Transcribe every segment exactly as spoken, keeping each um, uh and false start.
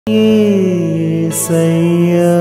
యేసయ్యా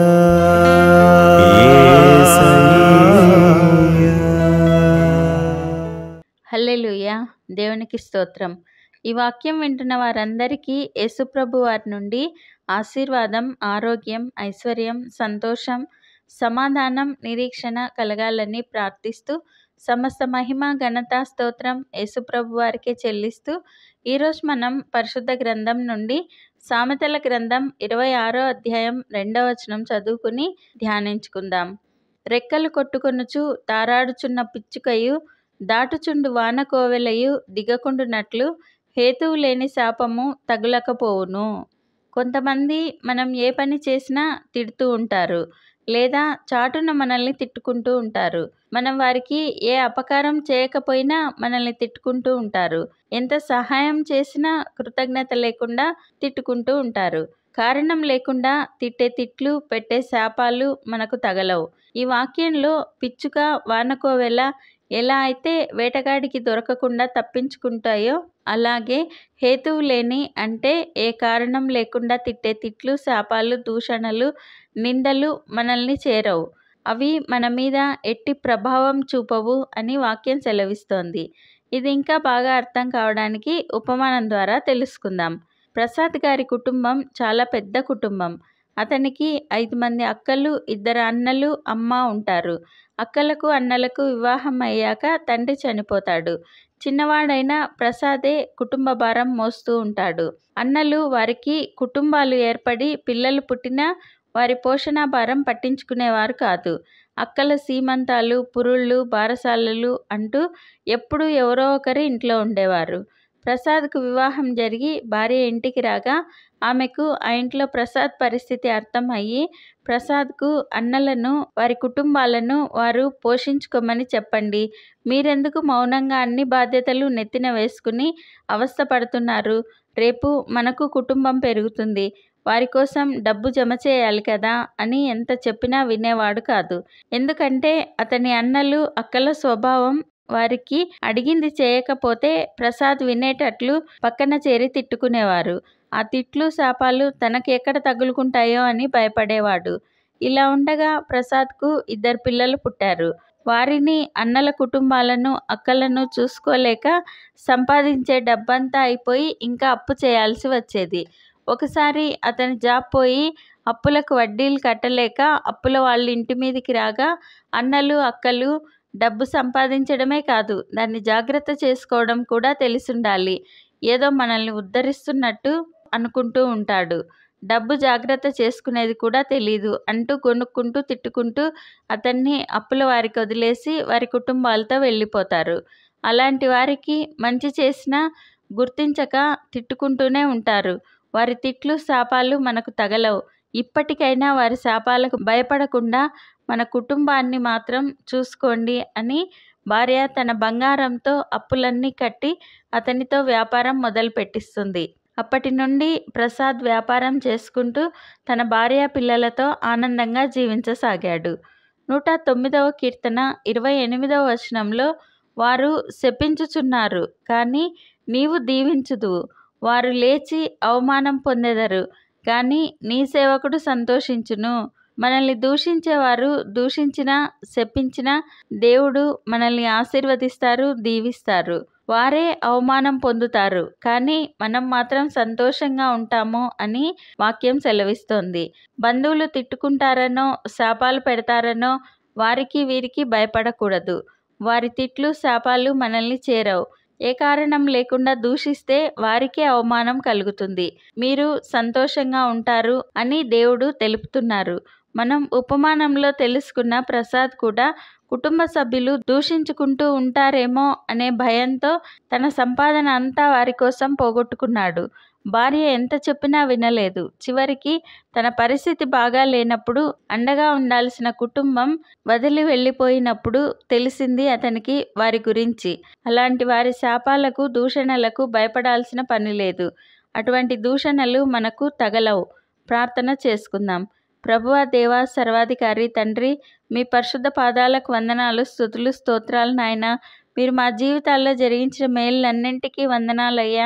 హల్లెలూయా. దేవునికి స్తోత్రం. ఈ వాక్యం వింటున్న వారందరికీ యేసుప్రభు వారి నుండి ఆశీర్వాదం, ఆరోగ్యం, ఐశ్వర్యం, సంతోషం, సమాధానం, నిరీక్షణ కలగాలని ప్రార్థిస్తూ సమస్త మహిమ, ఘనత, స్తోత్రం యేసుప్రభు వారికే చెల్లిస్తూ ఈరోజు మనం పరిశుద్ధ గ్రంథం నుండి సామెతల గ్రంథం ఇరవై ఆరో అధ్యాయం రెండవ వచనం చదువుకుని ధ్యానించుకుందాం. రెక్కలు కొట్టుకొనుచు తారాడుచున్న పిచ్చుకయు దాటుచుండు వాన కోవెలయు దిగకుండునట్లు హేతువు లేని శాపము తగులకపోవును. కొంతమంది మనం ఏ పని చేసినా తిడుతూ ఉంటారు, లేదా చాటున మనల్ని తిట్టుకుంటూ ఉంటారు. మనం వారికి ఏ అపకారం చేయకపోయినా మనల్ని తిట్టుకుంటూ ఉంటారు. ఎంత సహాయం చేసినా కృతజ్ఞత లేకుండా తిట్టుకుంటూ ఉంటారు. కారణం లేకుండా తిట్టే తిట్లు, పెట్టే శాపాలు మనకు తగలవు. ఈ వాక్యంలో పిచ్చుక, వానకోవెల ఎలా అయితే వేటగాడికి దొరకకుండా తప్పించుకుంటాయో, అలాగే హేతువు లేని అంటే ఏ కారణం లేకుండా తిట్టే తిట్లు, శాపాలు, దూషణలు, నిందలు మనల్ని చేరవు. అవి మన మీద ఎట్టి ప్రభావం చూపవు అని వాక్యం సెలవిస్తోంది. ఇది ఇంకా బాగా అర్థం కావడానికి ఉపమానం ద్వారా తెలుసుకుందాం. ప్రసాద్ గారి కుటుంబం చాలా పెద్ద కుటుంబం. అతనికి ఐదు మంది అక్కలు, ఇద్దరు అన్నలు, అమ్మ ఉంటారు. అక్కలకు, అన్నలకు వివాహం అయ్యాక తండ్రి చనిపోతాడు. చిన్నవాడైన ప్రసాదే కుటుంబ భారం మోస్తూ ఉంటాడు. అన్నలు వారికి కుటుంబాలు ఏర్పడి పిల్లలు పుట్టినా వారి పోషణ భారం పట్టించుకునేవారు కాదు. అక్కల సీమంతాలు, పురుళ్ళు, బారసాలలు అంటూ ఎప్పుడూ ఎవరో ఒకరి ఇంట్లో ఉండేవారు. ప్రసాద్కు వివాహం జరిగి భార్య ఇంటికి రాగా ఆమెకు ఆ ఇంట్లో ప్రసాద్ పరిస్థితి అర్థం అయ్యి ప్రసాద్కు అన్నలను, వారి కుటుంబాలను వారు పోషించుకోమని చెప్పండి. మీరెందుకు మౌనంగా అన్ని బాధ్యతలు నెత్తిన వేసుకుని అవస్థపడుతున్నారు? రేపు మనకు కుటుంబం పెరుగుతుంది, వారి కోసం డబ్బు జమ చేయాలి కదా అని ఎంత చెప్పినా వినేవాడు కాదు. ఎందుకంటే అతని అన్నలు, అక్కల స్వభావం వారికి అడిగింది చేయకపోతే ప్రసాద్ వినేటట్లు పక్కన చేరి తిట్టుకునేవారు. ఆ తిట్లు, శాపాలు తనకు ఎక్కడ తగులుకుంటాయో అని భయపడేవాడు. ఇలా ఉండగా ప్రసాద్కు ఇద్దరు పిల్లలు పుట్టారు. వారిని, అన్నల కుటుంబాలను, అక్కలను చూసుకోలేక సంపాదించే డబ్బంతా అయిపోయి ఇంకా అప్పు చేయాల్సి వచ్చేది. ఒకసారి అతని జాబ్ పోయి అప్పులకు వడ్డీలు కట్టలేక అప్పుల వాళ్ళ ఇంటి మీదకి రాగా అన్నలు, అక్కలు డబ్బు సంపాదించడమే కాదు దాన్ని జాగ్రత్త చేసుకోవడం కూడా తెలిసుండాలి. ఏదో మనల్ని ఉద్ధరిస్తున్నట్టు అనుకుంటూ ఉంటాడు. డబ్బు జాగ్రత్త చేసుకునేది కూడా తెలీదు అంటూ కొనుక్కుంటూ తిట్టుకుంటూ అతన్ని అప్పుల వారికి వదిలేసి వారి కుటుంబాలతో వెళ్ళిపోతారు. అలాంటి వారికి మంచి చేసినా గుర్తించక తిట్టుకుంటూనే ఉంటారు. వారి తిట్లు, శాపాలు మనకు తగలవు. ఇప్పటికైనా వారి శాపాలకు భయపడకుండా మన కుటుంబాన్ని మాత్రం చూసుకోండి అని భార్య తన బంగారంతో అప్పులన్నీ కట్టి అతనితో వ్యాపారం మొదలు పెట్టిస్తుంది. అప్పటి నుండి ప్రసాద్ వ్యాపారం చేసుకుంటూ తన భార్య, పిల్లలతో ఆనందంగా జీవించసాగాడు. నూట తొమ్మిదవ కీర్తన ఇరవై ఎనిమిదవ వచనంలో వారు శపించుచున్నారు, కానీ నీవు దీవించుదువు. వారు లేచి అవమానం పొందెదరు, కానీ నీ సేవకుడు సంతోషించును. మనల్ని దూషించేవారు దూషించినా, శపించినా దేవుడు మనల్ని ఆశీర్వదిస్తారు, దీవిస్తారు. వారే అవమానం పొందుతారు, కానీ మనం మాత్రం సంతోషంగా ఉంటాము అని వాక్యం సెలవిస్తోంది. బంధువులు తిట్టుకుంటారనో, శాపాలు పెడతారనో వారికి వీరికి భయపడకూడదు. వారి తిట్లు, శాపాలు మనల్ని చేరవు. ఏ కారణం లేకుండా దూషిస్తే వారికే అవమానం కలుగుతుంది. మీరు సంతోషంగా ఉంటారు అని దేవుడు తెలుపుతున్నారు. మనం ఉపమానంలో తెలుసుకున్న ప్రసాద్ కూడా కుటుంబ సభ్యులు దూషించుకుంటూ ఉంటారేమో అనే భయంతో తన సంపాదన అంతా వారి కోసం పోగొట్టుకున్నాడు. భార్య ఎంత చెప్పినా వినలేదు. చివరికి తన పరిస్థితి బాగా లేనప్పుడు అండగా ఉండాల్సిన కుటుంబం వదిలి వెళ్ళిపోయినప్పుడు తెలిసింది అతనికి వారి గురించి. అలాంటి వారి శాపాలకు, దూషణలకు భయపడాల్సిన పని లేదు. అటువంటి దూషణలు మనకు తగలవు. ప్రార్థన చేసుకుందాం. ప్రభువా, దేవా, సర్వాధికారి తండ్రి, మీ పరిశుద్ధ పాదాలకు వందనాలు, స్తుతులు, స్తోత్రాలు నాయనా. మీరు మా జీవితాల్లో జరిగించిన మేలులన్నింటికీ వందనాలయ్యా.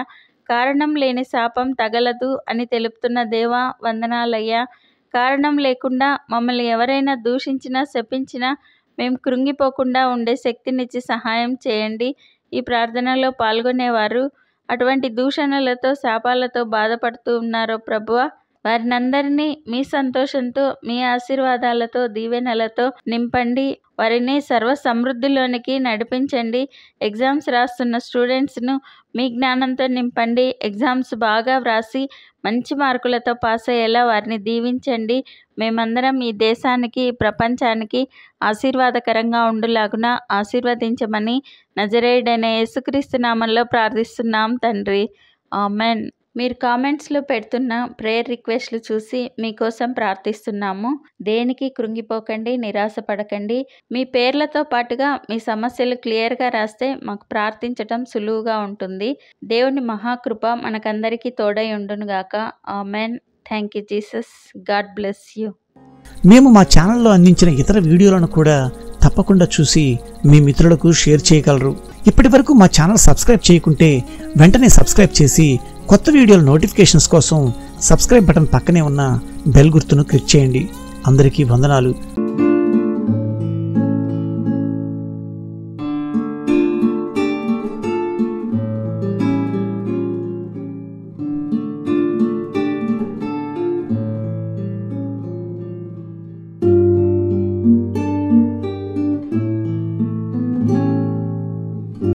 కారణం లేని శాపం తగలదు అని తెలుపుతున్న దేవా వందనాలయ్యా. కారణం లేకుండా మమ్మల్ని ఎవరైనా దూషించినా శపించినా మేము కృంగిపోకుండా ఉండే శక్తినిచ్చి సహాయం చేయండి. ఈ ప్రార్థనలో పాల్గొనేవారు అటువంటి దూషణలతో శాపాలతో బాధపడుతూ ఉన్నారో ప్రభువా, వారినందరినీ మీ సంతోషంతో మీ ఆశీర్వాదాలతో దీవెనలతో నింపండి. వారిని సర్వ సమృద్ధిలోనికి నడిపించండి. ఎగ్జామ్స్ రాస్తున్న స్టూడెంట్స్ను మీ జ్ఞానంతో నింపండి. ఎగ్జామ్స్ బాగా వ్రాసి మంచి మార్కులతో పాస్ అయ్యేలా వారిని దీవించండి. మేమందరం ఈ దేశానికి ఈ ప్రపంచానికి ఆశీర్వాదకరంగా ఉండులాగున ఆశీర్వదించమని నజరేయుడైన యేసుక్రీస్తు నామంలో ప్రార్థిస్తున్నాం తండ్రి. ఆమెన్. మీరు కామెంట్స్లో పెడుతున్న ప్రేయర్ రిక్వెస్ట్లు చూసి మీకోసం ప్రార్థిస్తున్నాము. దేనికి కృంగిపోకండి, నిరాశపడకండి. మీ పేర్లతో పాటుగా మీ సమస్యలు క్లియర్గా రాస్తే మాకు ప్రార్థించటం సులువుగా ఉంటుంది. దేవుని మహాకృప మనకందరికీ తోడై ఉండునుగాక. Amen. Thank you Jesus. God bless you. మేము మా ఛానల్లో అందించిన ఇతర వీడియోలను కూడా తప్పకుండా చూసి మీ మిత్రులకు షేర్ చేయగలరు. ఇప్పటి వరకు మా ఛానల్ సబ్స్క్రైబ్ చేయకుంటే వెంటనే సబ్స్క్రైబ్ చేసి కొత్త వీడియోల నోటిఫికేషన్స్ కోసం సబ్స్క్రైబ్ బటన్ పక్కనే ఉన్న బెల్ గుర్తును క్లిక్ చేయండి. అందరికీ వందనాలు.